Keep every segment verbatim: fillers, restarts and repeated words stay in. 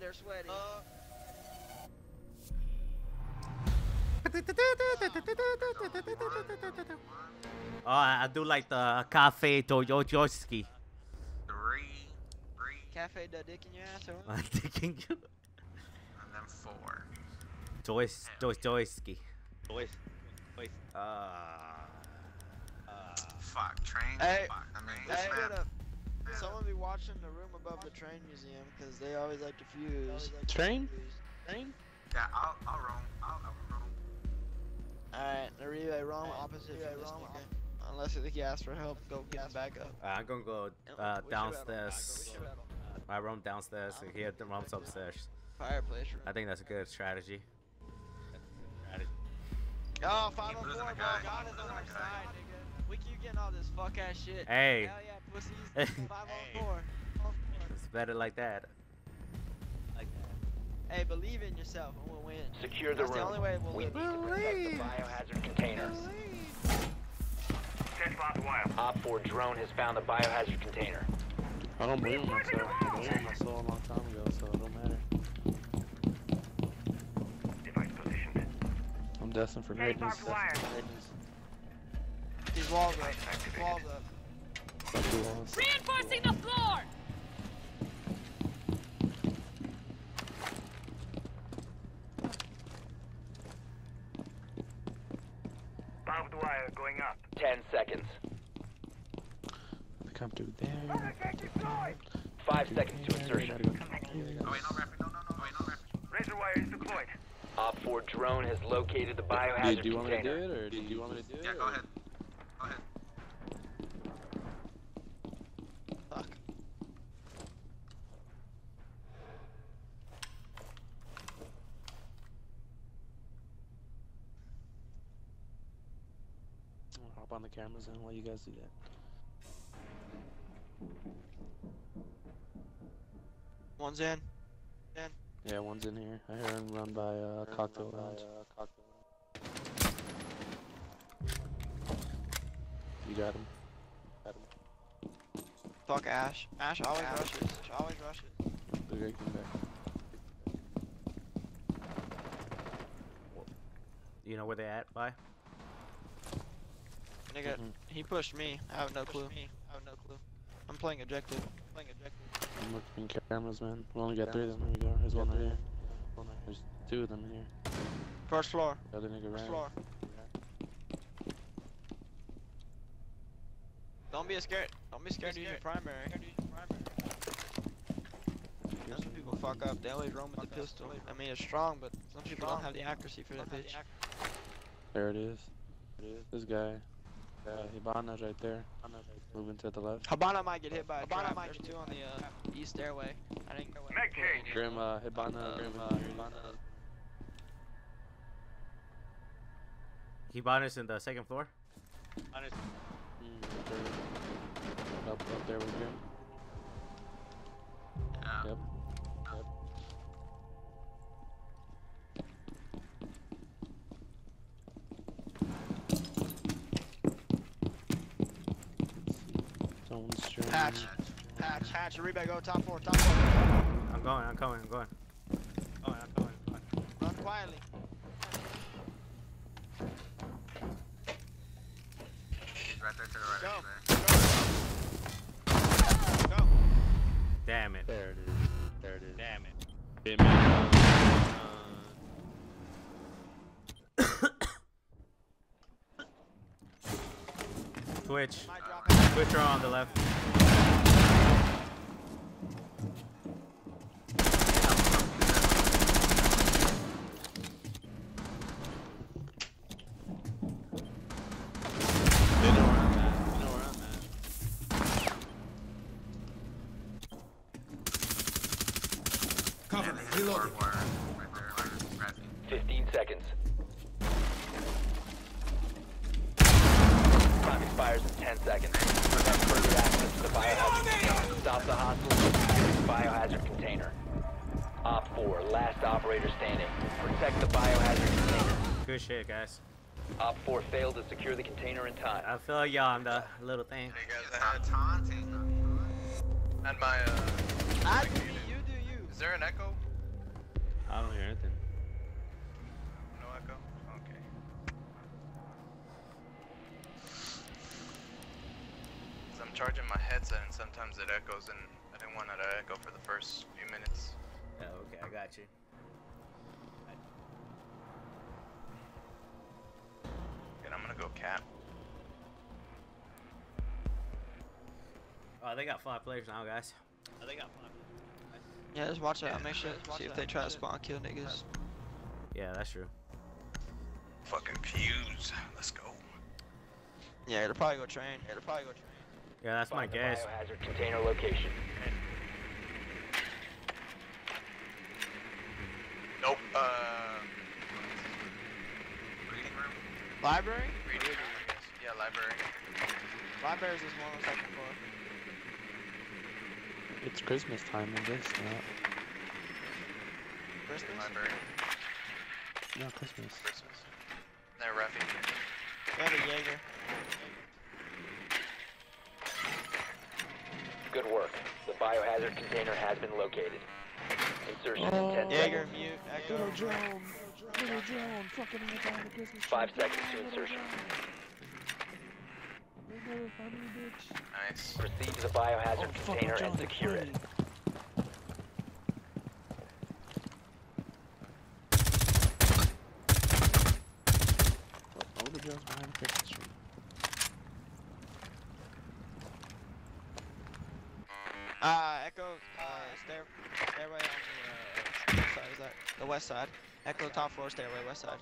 they're sweaty. Uh, Oh, I do like the Cafe Doyoyoski. Three, three. Cafe the dick in your ass, or what? I'm thinking you. And then four. Joyce, Joyce, Joyski. Joyce, Joyce. Uh, Uh, Fuck, train. Hey, Fuck. I mean, hey, this man. get up. Someone be watching the room above the train museum, because they always like to fuse. train? Train? Yeah, I'll, I'll roam. I'll, I'll roam. Alright, the relay roam opposite from this nigga. Unless you think he asks for help, go get him back up. I'm gonna go uh, downstairs. I roam downstairs. And he roams upstairs. Fireplace room. I think that's a good strategy. Oh, five oh four, losing bro. a guy. God is on Losing our a guy. side, nigga. We keep getting all this fuck ass shit. Hey. Hell yeah, pussies. five oh four. It's better like that. Like that. Hey, believe in yourself and we'll win. Secure the That's the room. only way we'll We live. need to protect the biohazard container. Op four drone has found the biohazard container. I don't blame myself. I blame myself a long time ago, so it don't matter. I'm destined for greatness. Destined for greatness. These walls up. Walls up. Fuck the walls. Reinforcing the floor! Barbed wire going up. Ten seconds. Come through there. Five seconds to insertion. Oh, wait, no rapping. No, no, no. Wait, no rapping. Razor wire is deployed. Op four drone has located the biohazard Dude, do you want me to do container. it, or do you want me to do it? Yeah, go or- ahead. Go ahead. Fuck. I'll hop on the cameras and while you guys do that. One's in. Yeah, one's in here. I heard him run by uh, Cocktail Lounge. You got him. Got him. Fuck Ash. Ash always rushes. Ash always rushes. The great comeback. You know where they at? Bye. Nigga, Mhm. he pushed me. I have no clue. I have no clue. I'm playing objective. Playing objective. I'm looking at cameras, man. We only got three of them. Here we go. There's one right here. There's two of them in here. First floor. The other nigga First ran. floor. Don't be scared. Don't be scared to use your primary. That's when people fuck up. They always roam with the pistol. I mean, it's strong, but some people don't have the accuracy for that bitch. There it is. This guy. Uh, Hibana's right there. Moving to the left. Habana might get hit by a trap. There's two on the uh, east stairway. I think. Mag change. Grim, uh, Hibana, Grim, uh, Hibana. Hibana's in the second floor. Mm, right there. Up, up there with Grim. Yeah. Yep. Yep. Someone's streaming. Hatch. Hatch. Hatch. Reba, go top floor. Top floor. I'm going. I'm coming. I'm going. Oh, I'm coming. I'm coming. Run quietly. He's right there to the right Go. of there. Go. Damn it. There it is. There it is. Damn it. Damn it. Twitch. Might drop it. Twitcher on the left. You know where I'm at. You know where I'm at. Cover me. Reloading. Right there. Rapping. Fifteen seconds. Time expires in ten seconds. Prevent further access to the biohazard container. Stop the hostile secure the biohazard container. Op four, last operator standing. Protect the biohazard container. Good shit, guys. Op four failed to secure the container in time. I feel like y'all on the little thing. Hey guys, I had taunting. And my, uh, I do me, you do you. is there an echo? charging my headset and sometimes it echoes, and I didn't want it to echo for the first few minutes. Oh, okay, I got you. And I'm gonna go cap. Oh, they got five players now, guys. Oh, they got five. Yeah, just watch out. Yeah. Make sure. See if they try to spawn kill niggas. Yeah, that's true. Fucking Fuse. Let's go. Yeah, they'll probably go train. Yeah, they'll probably go train. Yeah, that's my Find the guess. biohazard container location. Nope. Uh. Reading room? Library? Reading room, I guess. Yeah, library. Library's this one on the second floor. It's Christmas time, I guess. Not. Christmas? Library. No, Christmas. Christmas. There, Ruffy. We have a Jaeger. Good work. The biohazard container has been located. Insertion in Oh. ten Jaeger, seconds. mute, echo. Little Joan, little Joan, fucking me down the Christmas Five tree. seconds to Little insertion. Joan. You never find me, bitch. Nice. Proceed to the biohazard Oh, fucking container John, and secure it. please. What, Little Joan's behind the Christmas tree. Uh, Echo, uh, stair, stairway on the, uh, what side is that? The west side. Echo top floor, stairway, west side.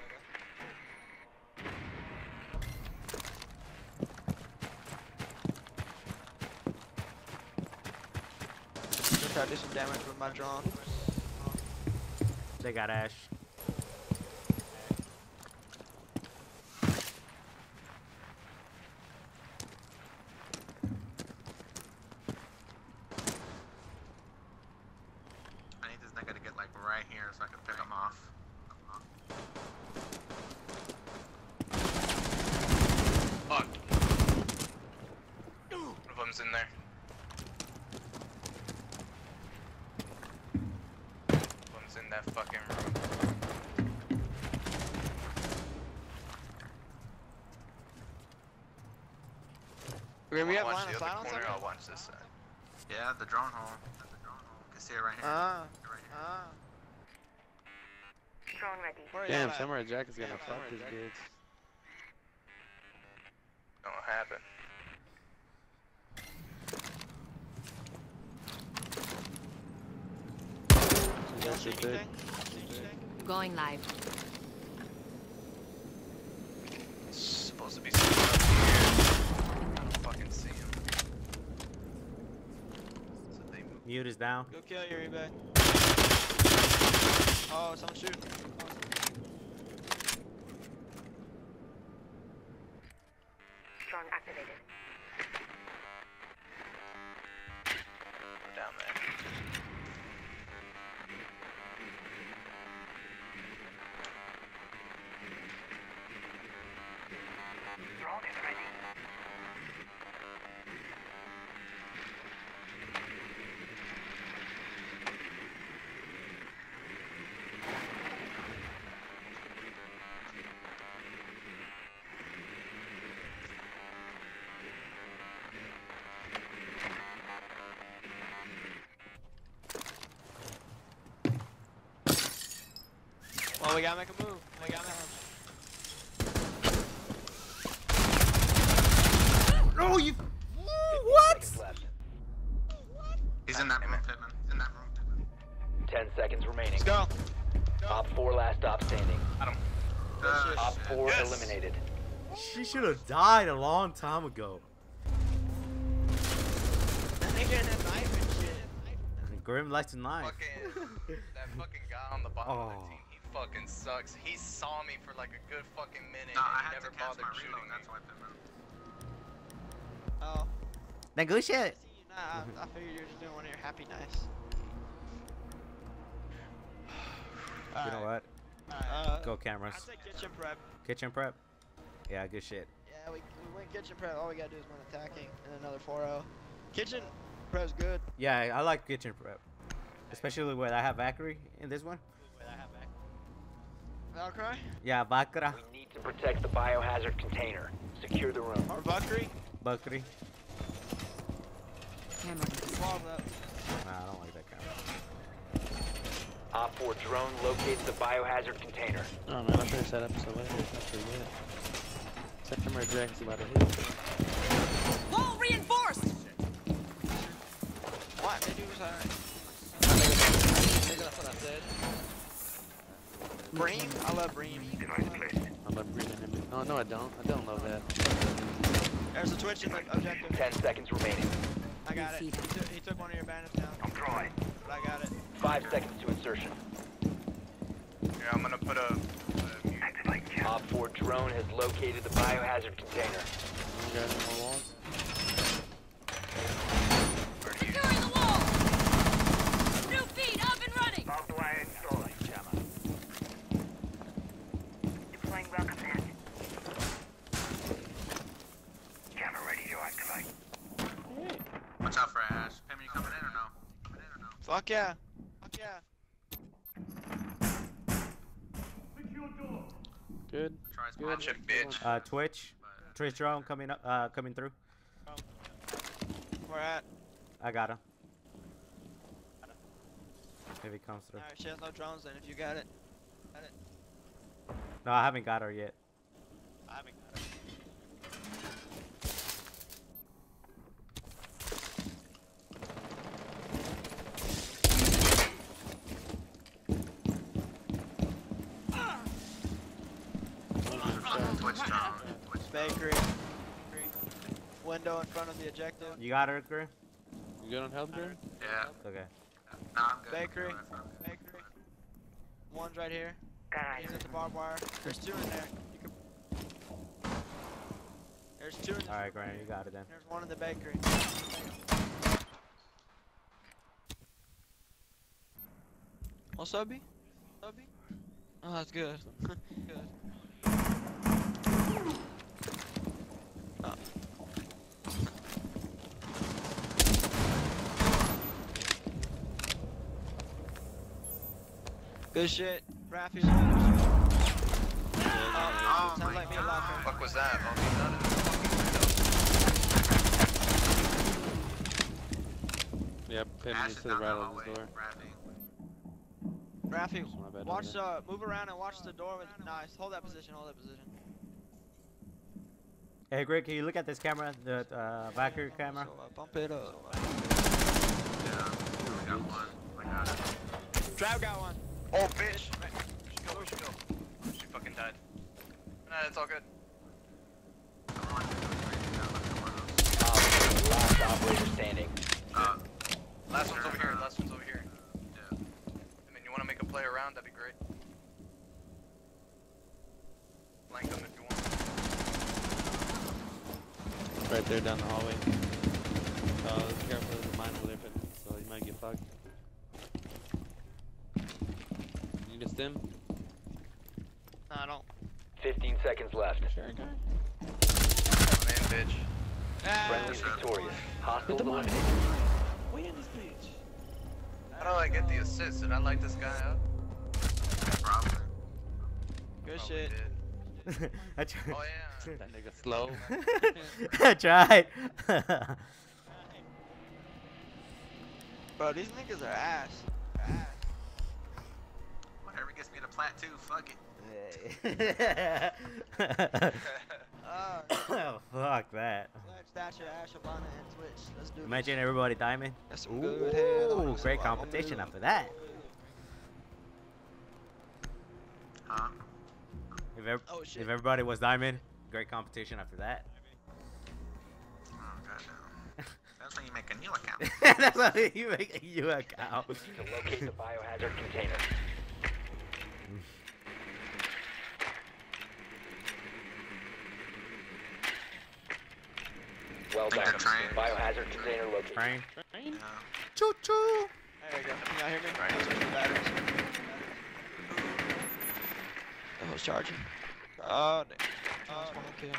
Gonna try to do some damage with my drone. They got Ash. I need this nigga to get like right here so I can pick him off. Fuck. One of them's in there. One of them's in that fucking room. Okay, we have I'll line watch of the sight other on corner, something? I'll watch this side. Yeah, the drone hole. The drone hole. You can see it right here. Ah, Right here. ah. Drone ready. Where Damn, y'all at? Samurai Jack is gonna Yeah, fuck Samurai this Jack. bitch. Don't happen. You don't see That's it. anything? See anything? Going live. It's supposed to be something up here. I don't fucking see him. So they move. Mute is down. Go kill your eBay. Oh, someone shoot. Drone activated. Down there. Drone is ready. Well, we gotta make a move. We gotta make a Oh, you. What? Seconds left. He's in that room, Pittman. He's in that room, Pittman. Ten seconds remaining. Let's go. Op four last stop standing. Got him. shit. Op four Yes. eliminated. She should have died a long time ago. That nigga in that knife and shit. Grim likes to knife. Fucking, that fucking guy on the bottom of Oh. the team, he fucking sucks. He saw me for like a good fucking minute No, I and had he never to cancel bothered my shooting reload, me. that's why Pittman. Oh. Then good shit. See you now. I, I figured you were just doing one of your happy knives. You know what? Uh, Go cameras. I say kitchen prep. Kitchen prep. Yeah, good shit. Yeah, we, we win kitchen prep. All we gotta do is win attacking and another four oh. Kitchen prep's good. Yeah, I like kitchen prep, especially when I have Valkyrie in this one. Valkyrie? Yeah, Valkyrie. We need to protect the biohazard container. Secure the room. Or Valkyrie? Valkyrie. Camera. Walls up. Nah, I don't like that camera. Op four drone locates the biohazard container. Oh man, I finished that episode later. That's pretty good. Samurai Jack's about to hit. Wall reinforced! What? They do was alright. Nigga, that's what I said. Bream? I love Bream. I love green enemy. Oh no, I don't. I don't love that. There's a Twitch in the objective. Ten seconds remaining. I got it. He took, he took one of your bandits down. I'm trying. But I got it. Five seconds to insertion. Yeah, I'm gonna put a. a mute. Op four drone has located the biohazard container. You got any more walls? Securing the wall! New feed up and running! Deploying welcome mat. Camera ready to activate. Watch out for Ash. Pam, you coming in or no? Coming in or no? Fuck yeah. Fuck yeah. Good. Try Good. watch it, bitch. Uh, Twitch. Twitch drone coming up. Uh, coming through. Where at? I got him. If he comes through. Alright, she has no drones then if you got it. Got it. No, I haven't got her yet. I haven't got it. Twitch drone. Twitch Bakery. Window in front of the objective. You got her, Grim? You good on health, Grim? Yeah. Okay. Nah, I'm good. Bakery. I'm good. Bakery. One's right here. Got He's at the barbed wire. There's two in there. You can... There's two in the... All right, Grant, you got it then. There's one in the bakery. What's up, B? What's up, B? Oh, that's good. Good. Oh. Good shit. Raffy. Oh, Oh sounds my like me a god. locker. Fuck was that? Oh, he's not in the fucking window. Yeah, Pim Ash needs is to the down right the of hallway. this door. Rapping. Raffy, My bad, watch, my uh, move around and watch the door with, nice, hold that position, hold that position. Hey, Greg, can you look at this camera, the uh, backer camera? So, uh, bump it up. Yeah. We got one. I got it. Trav got one. Oh, bitch! Right. She go, she go. She fucking died. Nah, it's all good. Come on. Op four, last operator standing. Uh, last one's over here. Last one's over here. Yeah. I mean, you want to make a play around? That'd be great. Flank them if you want. Right there down the hallway. Uh, careful, there's a mine over there, but so you might get fucked. You need a stim? No, I don't. Fifteen seconds left. Sure, guy. Come in, bitch. Ah, Friendly victorious. Hostiles Get the mine. eliminated. We in this bitch. How do I get the assist? Did I light this guy up? Probably. good Probably shit. did. I tried. Oh, yeah. That nigga slow. I tried. Bro, these niggas are ass. They're ass. Whatever gets me to plant two, fuck it. Uh, Oh, fuck that. Fletch, Thatcher, Ash, Obama, and Twitch. Let's do this. Imagine everybody diamond. That's some good head. Ooh, great competition after that. Huh? If, ev Oh, shit. if everybody was diamond, great competition after that. Oh, goddamn. That's when you make a new account. That's how you make a U account. To locate the biohazard container. Well Think done. they're trained. Biohazard container located. Train. Yeah. Choo choo. There you go. Can y'all hear me? Right. Those are the batteries. Oh, it's charging. Oh, damn. Oh, one kill.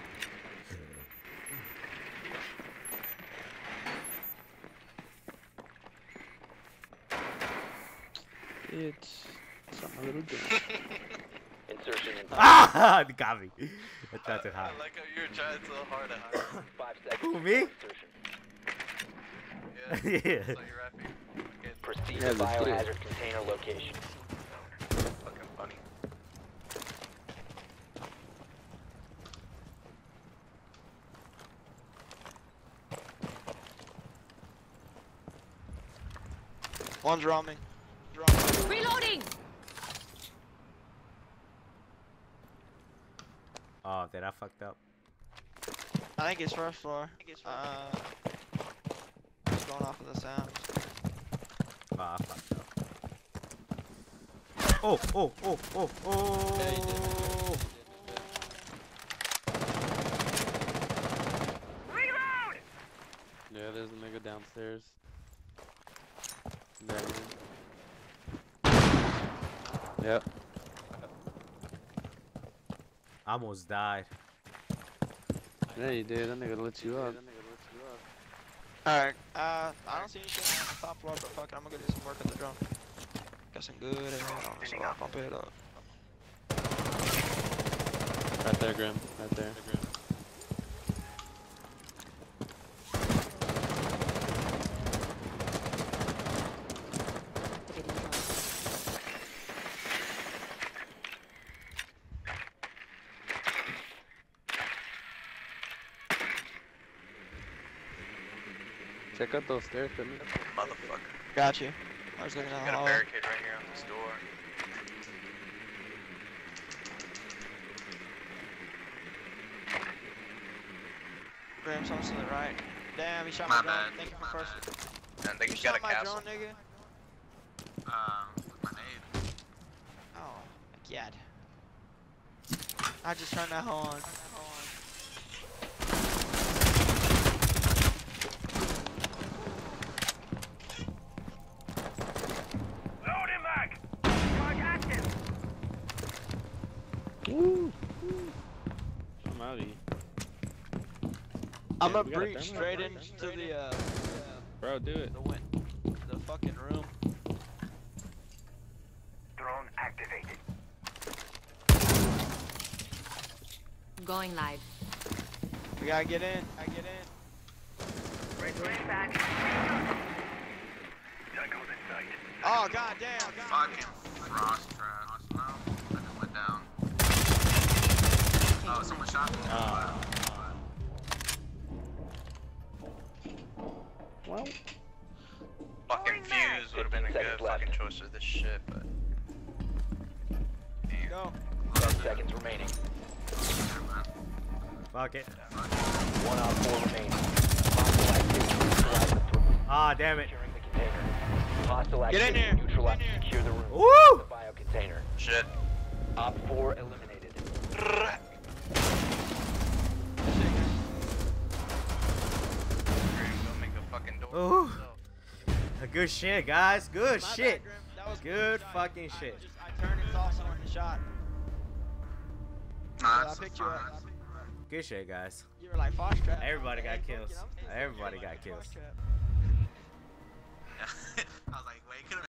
It's something a little different. Insertion in Ah, they got me. I tried too hard. I like how you're trying so hard to hide. five seconds. Who, before me? insertion. Yeah. So you're rapping. Okay, Proceed Yeah, to let's do it. biohazard container location. fucking funny. One's roaming. Roaming. Reloading! Oh, did I fucked up? I think it's first floor. Uh, just going off of the sound. Oh, I fucked up. Oh, oh, oh, oh, oh. Yeah, you did. Yeah, there's a nigga downstairs. There he is. Yep. I almost died. Yeah, you did. That nigga lit you up. Alright, uh, I don't see anything on the top floor, but fuck it, I'm gonna go do some work at the drum. Got some good air on it, so I'll pump it up. Right there, Grim. Right there. Check out those stairs for me. Motherfucker. Got you. I was looking at the Got a hallway. barricade right here on this door. Graham, someone's to the right. Damn, he shot My my drone. bad, Thank you my for first. And they You got shot a my castle. drone, nigga? Um, grenade. Oh, my god. I just turned that hoe on. Woo! I'm out of here. I'm Yeah, gonna we got a breach thermite straight right into the, uh, Bro, do it. the win the fucking room. Drone activated. Going live. We gotta get in. I get in. Red flame back. Tango's in sight. Oh, god damn. Fucking frost trap. No, I just went down. Oh, someone shot me. Ah. Well, Fucking fuse would have been a Seconds good left. fucking choice for this shit, but. Damn. Go. Ten seconds remaining. Never mind. Fuck it. One on four remaining. Hostile activity. Neutralize the perimeter. Ah, damn it. Securing the container. Hostile Get in activity. here. Neutralize. Get in here. Secure the room. Woo! The bio container. Shit. Op four eliminated. Go make a fucking door. Ooh. Good shit, guys. Good My shit. bad, Grim. That was Good shot. fucking I shit. just- I turned and saw someone and shot. Nah, I that's picked you up. fine. Good shit, guys. You were like Fox trap. Everybody got Hey, fuck kills. it, I'm- Everybody got Fox kills. trap. I was like, wait, could